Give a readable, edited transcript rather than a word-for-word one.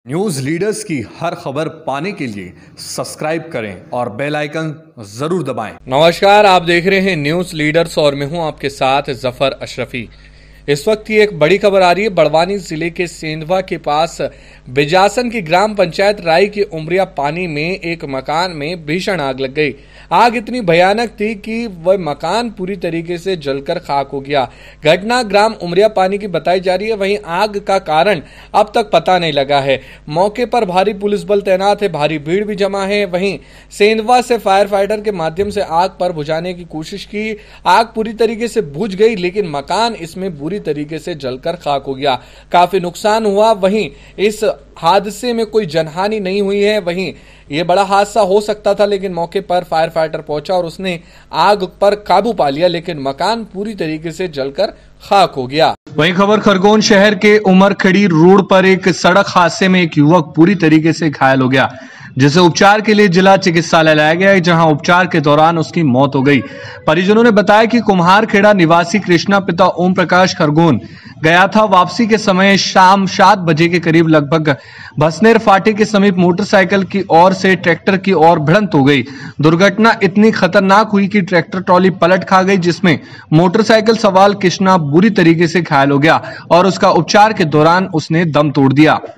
News leaders की हर खबर पाने के लिए सब्सक्राइब करें और बेल आइकन जरूर दबाएं। नमस्कार, आप देख रहे हैं न्यूज़ लीडर्स और मैं हूं आपके साथ जफर अशरफी। इस वक्त की एक बड़ी खबर आ रही है। बड़वानी जिले के सेंधवा के पास बिजासन की ग्राम पंचायत राई के उमरिया पानी में एक मकान में भीषण आग लग गई। आग इतनी भयानक थी कि वह मकान पूरी तरीके से जलकर खाक हो गया। घटना ग्राम उमरिया पानी की बताई जा रही है। वहीं आग का कारण अब तक पता नहीं लगा है। मौके पर भारी पुलिस बल तैनात है, भारी भीड़ भी जमा है। वहीं सेंधवा से फायर फाइटर के माध्यम से आग पर बुझाने की कोशिश की। आग पूरी तरीके से बुझ गई, लेकिन मकान इसमें बुरी तरीके से जलकर खाक हो गया। काफी नुकसान हुआ। वहीं इस हादसे में कोई जनहानि नहीं हुई है। वहीं यह बड़ा हादसा हो सकता था, लेकिन मौके पर फायर फाइटर पहुंचा और उसने आग पर काबू पा लिया, लेकिन मकान पूरी तरीके से जलकर खाक हो गया। वहीं खबर खरगोन शहर के उमरखड़ी रोड पर एक सड़क हादसे में एक युवक पूरी तरीके से घायल हो गया, जिसे उपचार के लिए जिला चिकित्सालय लाया गया, जहां उपचार के दौरान उसकी मौत हो गई। परिजनों ने बताया कि कुम्हारखेड़ा निवासी कृष्णा पिता ओम प्रकाश खरगोन गया था। वापसी के समय शाम 7 बजे के करीब लगभग भसनेर फाटे के समीप मोटरसाइकिल की ओर से ट्रैक्टर की ओर भिड़ंत हो गई। दुर्घटना इतनी खतरनाक हुई कि ट्रैक्टर ट्रॉली पलट खा गई, जिसमें मोटरसाइकिल सवार कृष्णा बुरी तरीके से घायल हो गया और उसका उपचार के दौरान उसने दम तोड़ दिया।